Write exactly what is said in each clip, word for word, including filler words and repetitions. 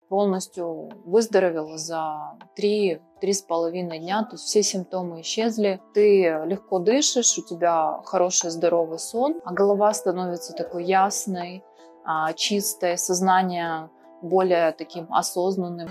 полностью выздоровела за три-три с половиной дня, то есть все симптомы исчезли, ты легко дышишь, у тебя хороший здоровый сон, а голова становится такой ясной, чистой, сознание более таким осознанным.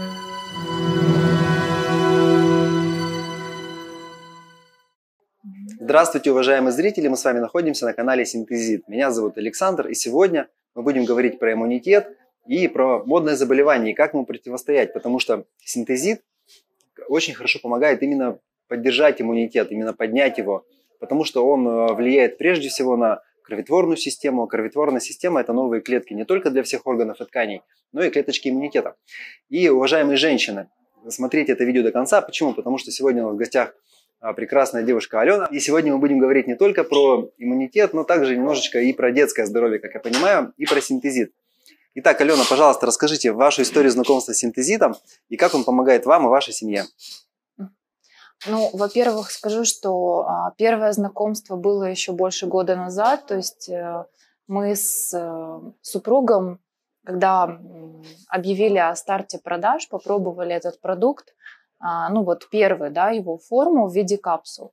Здравствуйте, уважаемые зрители! Мы с вами находимся на канале Синтезит. Меня зовут Александр, и сегодня мы будем говорить про иммунитет и про модное заболевание, и как ему противостоять, потому что синтезит очень хорошо помогает именно поддержать иммунитет, именно поднять его, потому что он влияет прежде всего на кроветворную систему. Кроветворная система – это новые клетки не только для всех органов и тканей, но и клеточки иммунитета. И, уважаемые женщины, смотрите это видео до конца. Почему? Потому что сегодня у нас в гостях прекрасная девушка Алена. И сегодня мы будем говорить не только про иммунитет, но также немножечко и про детское здоровье, как я понимаю, и про синтезит. Итак, Алена, пожалуйста, расскажите вашу историю знакомства с синтезитом и как он помогает вам и вашей семье. Ну, во-первых, скажу, что а, первое знакомство было еще больше года назад. То есть э, мы с э, супругом, когда объявили о старте продаж, попробовали этот продукт, а, ну вот первый, да, его форму в виде капсул.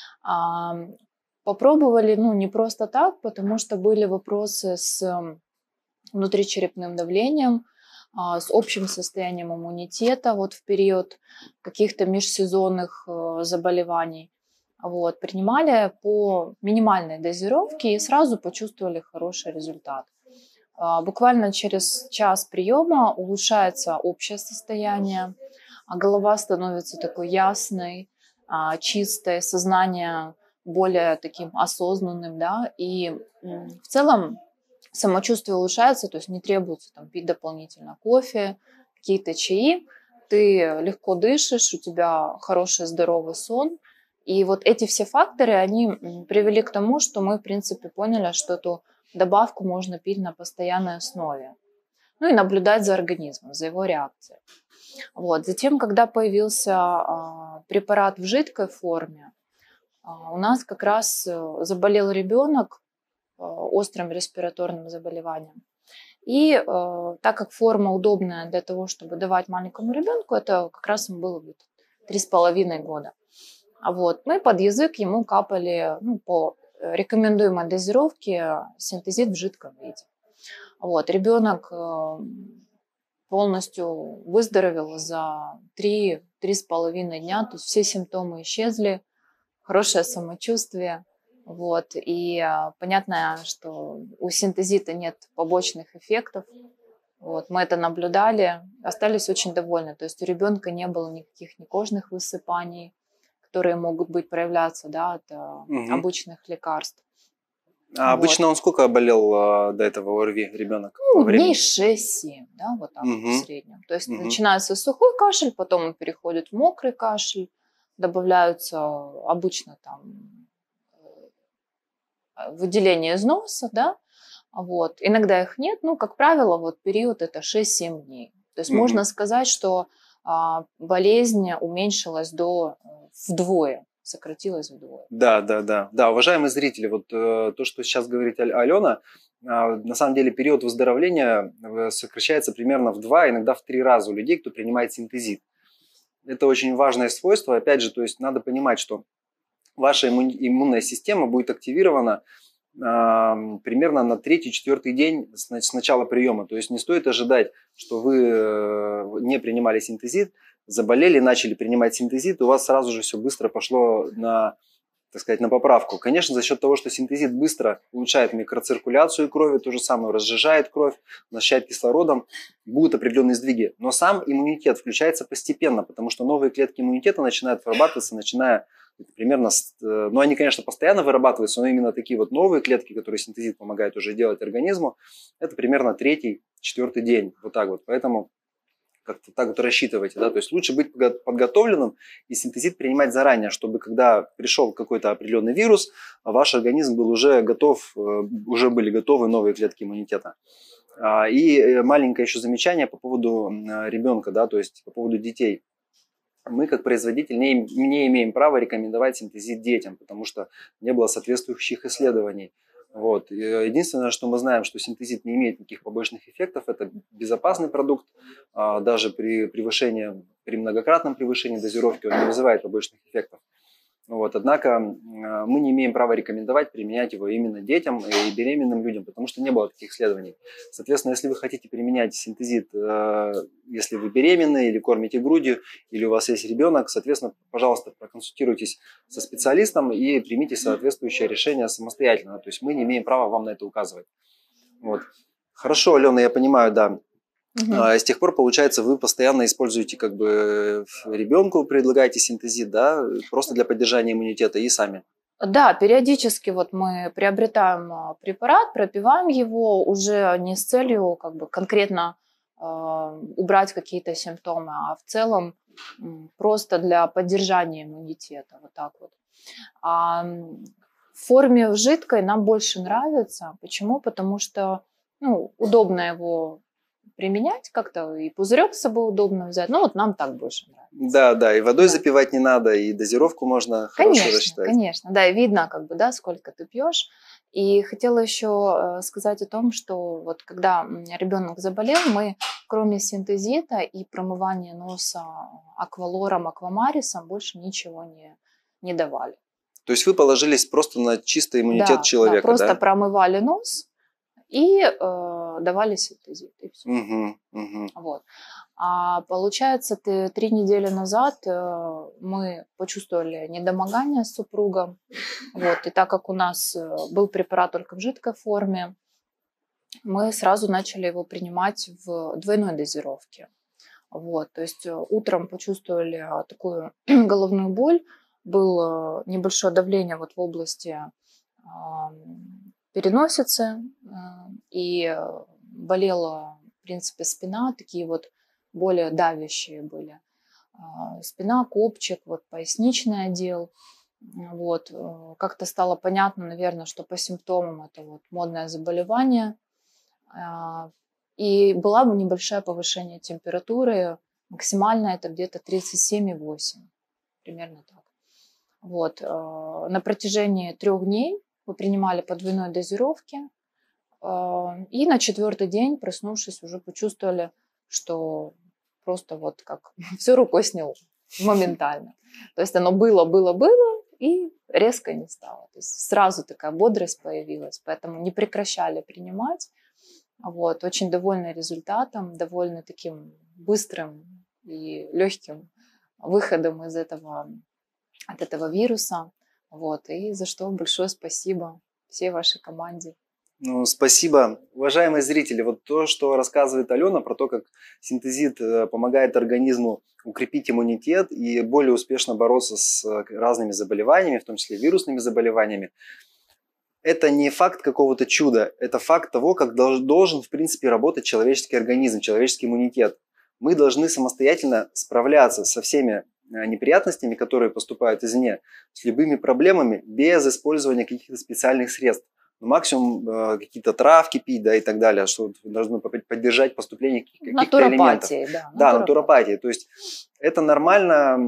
А, попробовали, ну, не просто так, потому что были вопросы с внутричерепным давлением, с общим состоянием иммунитета вот в период каких-то межсезонных заболеваний. Вот, принимали по минимальной дозировке и сразу почувствовали хороший результат. Буквально через час приема улучшается общее состояние, голова становится такой ясной, чистой, сознание более таким осознанным, да, и в целом самочувствие улучшается, то есть не требуется там пить дополнительно кофе, какие-то чаи, ты легко дышишь, у тебя хороший здоровый сон. И вот эти все факторы, они привели к тому, что мы, в принципе, поняли, что эту добавку можно пить на постоянной основе. Ну и наблюдать за организмом, за его реакцией. Вот. Затем, когда появился а, препарат в жидкой форме, а, у нас как раз заболел ребенок острым респираторным заболеванием. И э, так как форма удобная для того, чтобы давать маленькому ребенку, это как раз ему было три с половиной года. Вот. Мы под язык ему капали, ну, по рекомендуемой дозировке синтезит в жидком виде. Вот. Ребенок э, полностью выздоровел за три-три с половиной дня, то есть все симптомы исчезли, хорошее самочувствие. Вот. И а, понятно, что у синтезита нет побочных эффектов. Вот. Мы это наблюдали, остались очень довольны. То есть у ребенка не было никаких ни кожных высыпаний, которые могут быть проявляться, да, от а, угу. обычных лекарств. А вот. Обычно он сколько болел а, до этого ОРВИ ребенок? Ну, дней шесть-семь, да, вот так угу. в среднем. То есть угу. начинается сухой кашель, потом он переходит в мокрый кашель, добавляются обычно там выделение из носа, да, вот. Иногда их нет, ну, как правило, вот период это шесть-семь дней. То есть mm-hmm. можно сказать, что а, болезнь уменьшилась до вдвое, сократилась вдвое. Да, да, да. Да, уважаемые зрители, вот э, то, что сейчас говорит Алена, э, на самом деле период выздоровления сокращается примерно в два, иногда в три раза у людей, кто принимает синтезит. Это очень важное свойство, опять же, то есть надо понимать, что ваша иммунная система будет активирована э, примерно на третий-четвертый день с, с начала приема. То есть не стоит ожидать, что вы э, не принимали синтезит, заболели, начали принимать синтезит, и у вас сразу же все быстро пошло на, так сказать, на поправку. Конечно, за счет того, что синтезит быстро улучшает микроциркуляцию крови, то же самое разжижает кровь, насыщает кислородом, будут определенные сдвиги. Но сам иммунитет включается постепенно, потому что новые клетки иммунитета начинают вырабатываться, начиная примерно, ну они, конечно, постоянно вырабатываются, но именно такие вот новые клетки, которые синтезит помогает уже делать организму, это примерно третий, четвертый день, вот так вот. Поэтому как-то так вот рассчитывайте, да, то есть лучше быть подготовленным и синтезит принимать заранее, чтобы когда пришел какой-то определенный вирус, ваш организм был уже готов, уже были готовы новые клетки иммунитета. И маленькое еще замечание по поводу ребенка, да, то есть по поводу детей. Мы, как производитель, не, не имеем права рекомендовать синтезит детям, потому что не было соответствующих исследований. Вот. Единственное, что мы знаем, что синтезит не имеет никаких побочных эффектов, это безопасный продукт, даже при превышении, при многократном превышении дозировки он не вызывает побочных эффектов. Вот. Однако мы не имеем права рекомендовать применять его именно детям и беременным людям, потому что не было таких исследований. Соответственно, если вы хотите применять синтезит, если вы беременны или кормите грудью, или у вас есть ребенок, соответственно, пожалуйста, проконсультируйтесь со специалистом и примите соответствующее решение самостоятельно. То есть мы не имеем права вам на это указывать. Вот. Хорошо, Алена, я понимаю, да. Угу. С тех пор, получается, вы постоянно используете, как бы, ребенку предлагаете синтезит, да, просто для поддержания иммунитета и сами. Да, периодически вот мы приобретаем препарат, пропиваем его уже не с целью как бы конкретно э, убрать какие-то симптомы, а в целом э, просто для поддержания иммунитета, вот так вот. А в форме жидкой нам больше нравится. Почему? Потому что, ну, удобно его применять как-то, и пузырек с собой удобно взять. Ну, вот нам так больше нравится. Да, да, и водой да. запивать не надо, и дозировку можно конечно, хорошо рассчитать. Конечно, да, и видно, как бы, да, сколько ты пьешь. И хотела еще сказать о том, что вот когда ребенок заболел, мы кроме синтезита и промывания носа аквалором, аквамарисом больше ничего не, не давали. То есть вы положились просто на чистый иммунитет да, человека, да? Просто да? промывали нос и э, давали синтезит, и все. Угу, угу. Вот. А получается, ты, три недели назад э, мы почувствовали недомогание с супругом. Вот. И так как у нас был препарат только в жидкой форме, мы сразу начали его принимать в двойной дозировке. Вот. То есть утром почувствовали такую головную боль, было небольшое давление вот в области э, переносицы, э, и болела, в принципе, спина, такие вот более давящие были. Спина, копчик, вот поясничный отдел. Вот. Как-то стало понятно, наверное, что по симптомам это вот модное заболевание. И была бы небольшое повышение температуры. Максимально это где-то тридцать семь и восемь. Примерно так. Вот. На протяжении трех дней мы принимали по двойной дозировке. И на четвертый день, проснувшись, уже почувствовали, что просто вот как все рукой сняло моментально. То есть оно было, было, было и резко не стало. То есть сразу такая бодрость появилась, поэтому не прекращали принимать. Вот. Очень довольны результатом, довольны таким быстрым и легким выходом из этого, от этого вируса. Вот. И за что большое спасибо всей вашей команде. Ну, спасибо. Уважаемые зрители, вот то, что рассказывает Алена про то, как синтезит помогает организму укрепить иммунитет и более успешно бороться с разными заболеваниями, в том числе вирусными заболеваниями, это не факт какого-то чуда, это факт того, как должен, в принципе, работать человеческий организм, человеческий иммунитет. Мы должны самостоятельно справляться со всеми неприятностями, которые поступают извне, с любыми проблемами без использования каких-то специальных средств. Максимум э, какие-то травки пить, да, и так далее, что должно поддержать поступление каких-то элементов. Да, да, натуропатия. То есть это нормально,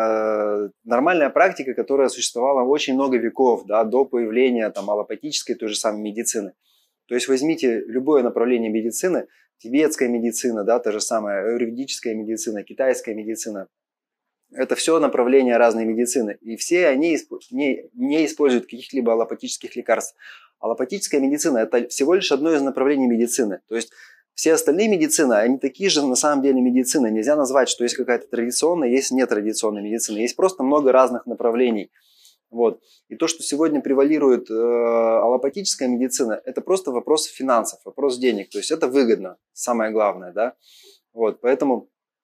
э, нормальная практика, которая существовала очень много веков, да, до появления там, аллопатической той же самой медицины. То есть возьмите любое направление медицины, тибетская медицина, да, та же самая аюрведическая медицина, китайская медицина. Это все направления разной медицины. И все они не, не используют каких-либо аллопатических лекарств. Аллопатическая медицина – это всего лишь одно из направлений медицины. То есть все остальные медицины, они такие же на самом деле медицины. Нельзя назвать, что есть какая-то традиционная, есть нетрадиционная медицина. Есть просто много разных направлений. Вот. И то, что сегодня превалирует э, аллопатическая медицина, это просто вопрос финансов, вопрос денег. То есть это выгодно, самое главное. Да? Вот. Поэтому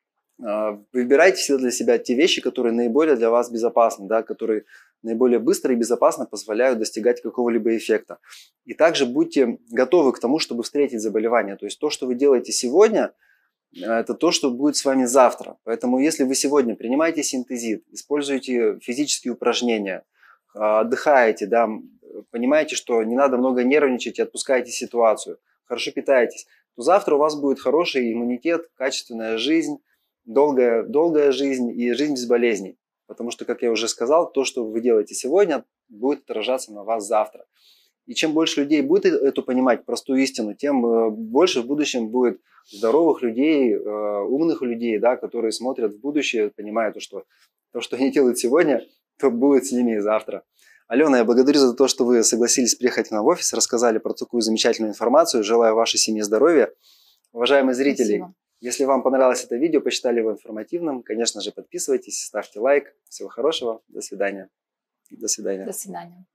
э, выбирайте всегда для себя те вещи, которые наиболее для вас безопасны, да? Которые наиболее быстро и безопасно позволяют достигать какого-либо эффекта. И также будьте готовы к тому, чтобы встретить заболевание. То есть то, что вы делаете сегодня, это то, что будет с вами завтра. Поэтому если вы сегодня принимаете синтезит, используете физические упражнения, отдыхаете, да, понимаете, что не надо много нервничать и отпускаете ситуацию, хорошо питаетесь, то завтра у вас будет хороший иммунитет, качественная жизнь, долгая, долгая жизнь и жизнь без болезней. Потому что, как я уже сказал, то, что вы делаете сегодня, будет отражаться на вас завтра. И чем больше людей будет эту понимать, простую истину, тем больше в будущем будет здоровых людей, умных людей, да, которые смотрят в будущее, понимают, что то, что они делают сегодня, то будет с ними и завтра. Алена, я благодарю за то, что вы согласились приехать к нам в офис, рассказали про такую замечательную информацию. Желаю вашей семье здоровья. Уважаемые зрители, Спасибо. Если вам понравилось это видео, посчитали его информативным, конечно же, подписывайтесь, ставьте лайк. Всего хорошего. До свидания. До свидания. До свидания.